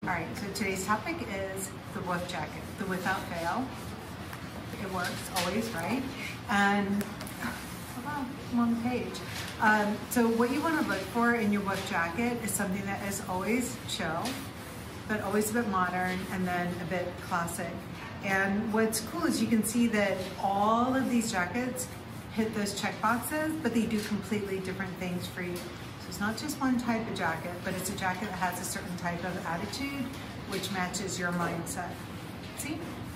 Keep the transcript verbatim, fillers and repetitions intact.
All right, so today's topic is the W O F jacket, the without fail. It works always, right? And, oh wow, I'm on the page. Um, so what you want to look for in your W O F jacket is something that is always chill, but always a bit modern, and then a bit classic. And what's cool is you can see that all of these jackets hit those check boxes, but they do completely different things for you. So it's not just one type of jacket, but it's a jacket that has a certain type of attitude, which matches your mindset. See?